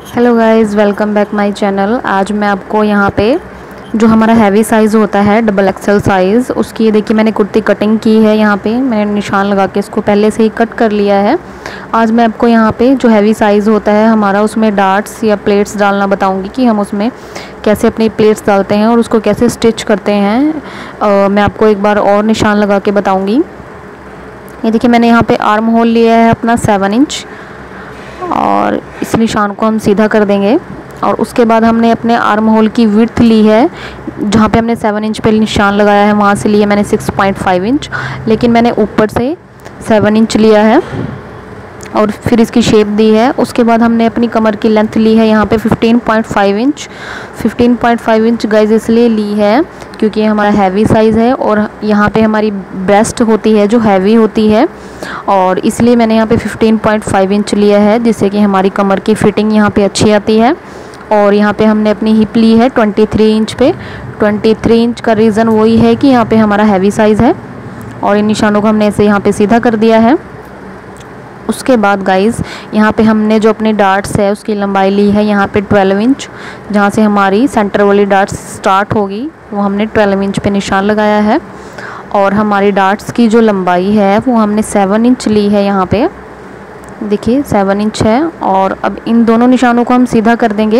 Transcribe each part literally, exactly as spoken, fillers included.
Hello guys, welcome back my channel. आज मैं आपको यहाँ पे जो हमारा हैवी साइज़ होता है डबल एक्सेल साइज़, उसकी देखिए मैंने कुर्ती कटिंग की है। यहाँ पे मैंने निशान लगा के इसको पहले से ही कट कर लिया है। आज मैं आपको यहाँ पे जो हैवी साइज़ होता है हमारा, उसमें डार्ट्स या प्लेट्स डालना बताऊँगी कि हम उसमें कैसे अपनी प्लेट्स डालते हैं और उसको कैसे स्टिच करते हैं। आ, मैं आपको एक बार और निशान लगा के बताऊँगी। ये देखिए मैंने यहाँ पर आर्म होल लिया है अपना सेवन इंच, और इस निशान को हम सीधा कर देंगे। और उसके बाद हमने अपने आर्म होल की विड्थ ली है, जहाँ पे हमने सेवन इंच पे निशान लगाया है वहाँ से लिया मैंने सिक्स पॉइंट फाइव इंच, लेकिन मैंने ऊपर से सेवन इंच लिया है और फिर इसकी शेप दी है। उसके बाद हमने अपनी कमर की लेंथ ली है यहाँ पे fifteen point five inch. Fifteen point five inch guys इसलिए ली है क्योंकि ये हमारा हैवी साइज़ है और यहाँ पे हमारी ब्रेस्ट होती है जो हैवी होती है, और इसलिए मैंने यहाँ पे फिफ्टीन पॉइंट फाइव इंच लिया है, जिससे कि हमारी कमर की फिटिंग यहाँ पे अच्छी आती है। और यहाँ पे हमने अपनी हिप ली है ट्वेंटी थ्री इंच पे। ट्वेंटी थ्री इंच का रीज़न वही है कि यहाँ पे हमारा हैवी साइज़ है, और इन निशानों को हमने ऐसे यहाँ पे सीधा कर दिया है। उसके बाद गाइज़ यहाँ पे हमने जो अपने डार्ट्स है उसकी लंबाई ली है यहाँ पे ट्वेल्व इंच। जहाँ से हमारी सेंटर वाली डार्ट्स स्टार्ट होगी वो हमने ट्वेल्व इंच पे निशान लगाया है, और हमारी डार्ट्स की जो लंबाई है वो हमने सेवन इंच ली है। यहाँ पे देखिए सेवन इंच है, और अब इन दोनों निशानों को हम सीधा कर देंगे।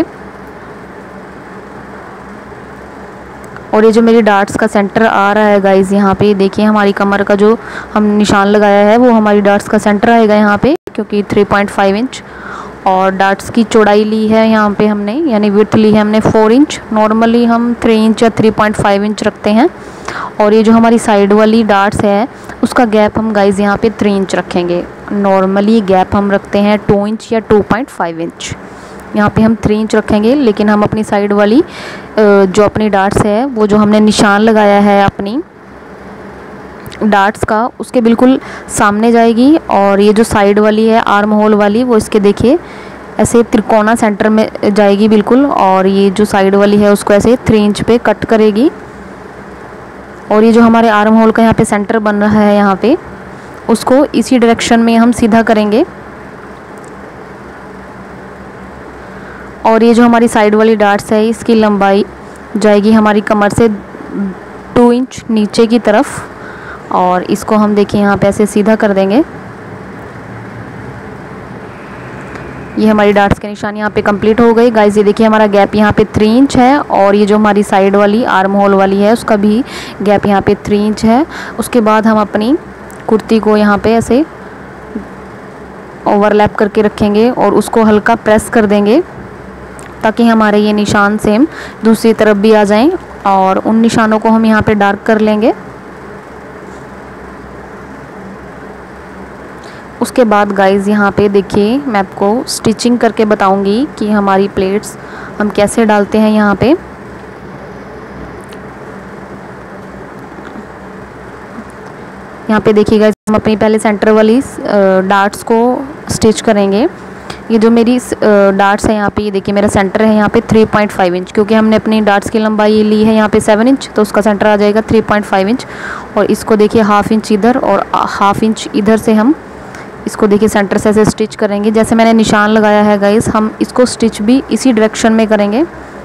और ये जो मेरी डार्ट्स का सेंटर आ रहा है गाइज़, यहाँ पे देखिए हमारी कमर का जो हम निशान लगाया है वो हमारी डार्ट्स का सेंटर आएगा यहाँ पे, क्योंकि थ्री पॉइंट फाइव इंच। और डार्ट्स की चौड़ाई ली है यहाँ पे हमने, यानी विड्थ ली है हमने फोर इंच। नॉर्मली हम थ्री इंच या थ्री पॉइंट फाइव इंच रखते हैं। और ये जो हमारी साइड वाली डार्ट्स है उसका गैप हम गाइज़ यहाँ पे थ्री इंच रखेंगे। नॉर्मली गैप हम रखते हैं टू इंच या टू पॉइंट फाइव इंच, यहाँ पे हम थ्री इंच रखेंगे। लेकिन हम अपनी साइड वाली जो अपनी डार्ट्स है वो जो हमने निशान लगाया है अपनी डार्ट्स का, उसके बिल्कुल सामने जाएगी। और ये जो साइड वाली है आर्म होल वाली वो इसके देखिए ऐसे त्रिकोणा सेंटर में जाएगी बिल्कुल, और ये जो साइड वाली है उसको ऐसे थ्री इंच पे कट करेगी। और ये जो हमारे आर्म होल का यहाँ पे सेंटर बन रहा है यहाँ पे, उसको इसी डायरेक्शन में हम सीधा करेंगे। और ये जो हमारी साइड वाली डार्ट्स है इसकी लंबाई जाएगी हमारी कमर से टू इंच नीचे की तरफ, और इसको हम देखिए यहाँ पे ऐसे सीधा कर देंगे। ये हमारी डार्ट्स के निशान यहाँ पे कंप्लीट हो गई गाइस। ये देखिए हमारा गैप यहाँ पे थ्री इंच है, और ये जो हमारी साइड वाली आर्म होल वाली है उसका भी गैप यहाँ पे थ्री इंच है। उसके बाद हम अपनी कुर्ती को यहाँ पे ऐसे ओवरलैप करके रखेंगे और उसको हल्का प्रेस कर देंगे, ताकि हमारे ये निशान सेम दूसरी तरफ भी आ जाएं। और उन निशानों को हम यहाँ पे डार्क कर लेंगे। उसके बाद गाइज़ यहाँ पे देखिए मैं आपको स्टिचिंग करके बताऊंगी कि हमारी प्लेट्स हम कैसे डालते हैं यहाँ पे। यहाँ पे देखिए गाइज़ हम अपनी पहले सेंटर वाली डार्ट्स को स्टिच करेंगे। ये जो मेरी डार्ट्स है यहाँ पे, ये देखिए मेरा सेंटर है यहाँ पे थ्री पॉइंट फाइव इंच, क्योंकि हमने अपनी डार्ट्स की लंबाई ली है यहाँ पे सेवन इंच, तो उसका सेंटर आ जाएगा थ्री पॉइंट फाइव इंच। और इसको देखिए हाफ इंच इधर और हाफ इंच इधर से हम इसको देखिए सेंटर से ऐसे स्टिच करेंगे। जैसे मैंने निशान लगाया है गाइस, हम इसको स्टिच भी इसी डायरेक्शन में करेंगे।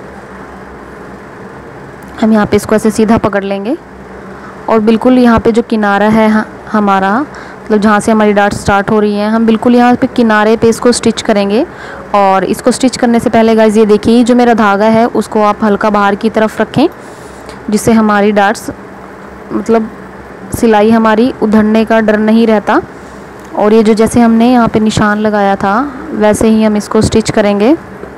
हम यहाँ पे इसको ऐसे सीधा पकड़ लेंगे, और बिल्कुल यहाँ पे जो किनारा है हमारा, मतलब जहाँ से हमारी डार्ट स्टार्ट हो रही है, हम बिल्कुल यहाँ पे किनारे पे इसको स्टिच करेंगे। और इसको स्टिच करने से पहले गाइस ये देखिए जो मेरा धागा है उसको आप हल्का बाहर की तरफ रखें, जिससे हमारी डार्ट्स मतलब सिलाई हमारी उधड़ने का डर नहीं रहता। और ये जो जैसे हमने यहाँ पे निशान लगाया था वैसे ही हम इसको स्टिच करेंगे,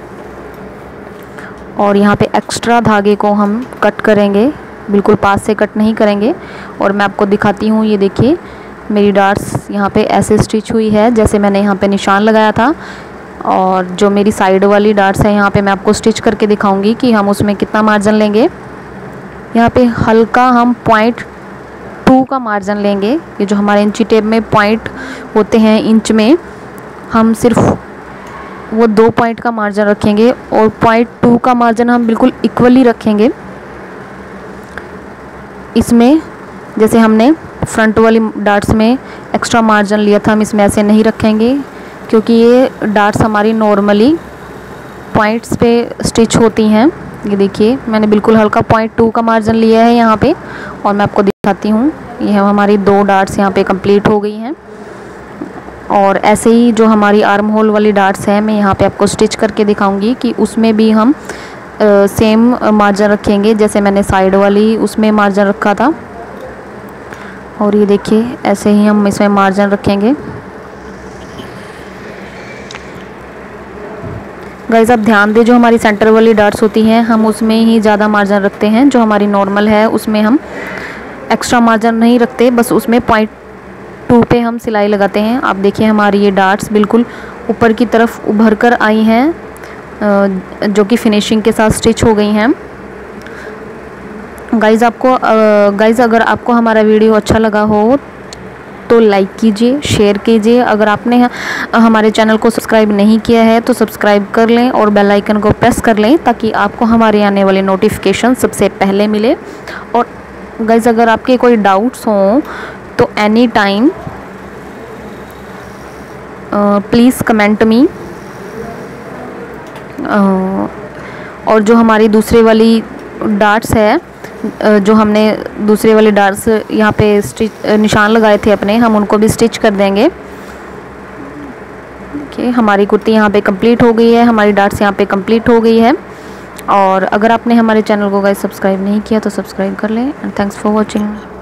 और यहाँ पे एक्स्ट्रा धागे को हम कट करेंगे, बिल्कुल पास से कट नहीं करेंगे। और मैं आपको दिखाती हूँ, ये देखिए मेरी डार्ट्स यहाँ पे ऐसे स्टिच हुई है जैसे मैंने यहाँ पे निशान लगाया था। और जो मेरी साइड वाली डार्ट्स है यहाँ पे मैं आपको स्टिच करके दिखाऊंगी कि हम उसमें कितना मार्जिन लेंगे। यहाँ पे हल्का हम पॉइंट टू का मार्जिन लेंगे। ये जो हमारे इंची टेप में पॉइंट होते हैं इंच में, हम सिर्फ वो दो पॉइंट का मार्जिन रखेंगे, और पॉइंट टू का मार्जिन हम बिल्कुल इक्वली रखेंगे। इसमें जैसे हमने फ्रंट वाली डार्ट्स में एक्स्ट्रा मार्जिन लिया था, हम इसमें ऐसे नहीं रखेंगे, क्योंकि ये डार्ट्स हमारी नॉर्मली पॉइंट्स पे स्टिच होती हैं। ये देखिए मैंने बिल्कुल हल्का पॉइंट टू का मार्जिन लिया है यहाँ पे, और मैं आपको दिखाती हूँ। ये हमारी दो डार्ट्स यहाँ पे कंप्लीट हो गई हैं। और ऐसे ही जो हमारी आर्म होल वाली डार्ट्स है, मैं यहाँ पे आपको स्टिच करके दिखाऊंगी कि उसमें भी हम सेम मार्जिन रखेंगे जैसे मैंने साइड वाली उसमें मार्जिन रखा था। और ये देखिए ऐसे ही हम इसमें मार्जिन रखेंगे। गाइस आप ध्यान दें, जो हमारी सेंटर वाली डार्ट्स होती हैं हम उसमें ही ज़्यादा मार्जिन रखते हैं। जो हमारी नॉर्मल है उसमें हम एक्स्ट्रा मार्जिन नहीं रखते, बस उसमें पॉइंट टू पे हम सिलाई लगाते हैं। आप देखिए हमारी ये डार्ट्स बिल्कुल ऊपर की तरफ उभर कर आई हैं, जो कि फिनिशिंग के साथ स्टिच हो गई हैं। गाइस आपको गाइस अगर आपको हमारा वीडियो अच्छा लगा हो तो लाइक कीजिए, शेयर कीजिए। अगर आपने हमारे चैनल को सब्सक्राइब नहीं किया है तो सब्सक्राइब कर लें और बेल आइकन को प्रेस कर लें, ताकि आपको हमारे आने वाले नोटिफिकेशन सबसे पहले मिले। और गाइस अगर आपके कोई डाउट्स हों तो any time please comment me. और जो हमारी दूसरे वाली डार्ट्स है, जो हमने दूसरे वाले डार्ट्स यहाँ पे स्टिच निशान लगाए थे अपने, हम उनको भी स्टिच कर देंगे। ओके, हमारी कुर्ती यहाँ पे कंप्लीट हो गई है, हमारी डार्ट्स यहाँ पे कंप्लीट हो गई है। और अगर आपने हमारे चैनल को गाइस सब्सक्राइब नहीं किया तो सब्सक्राइब कर लें। And thanks for watching.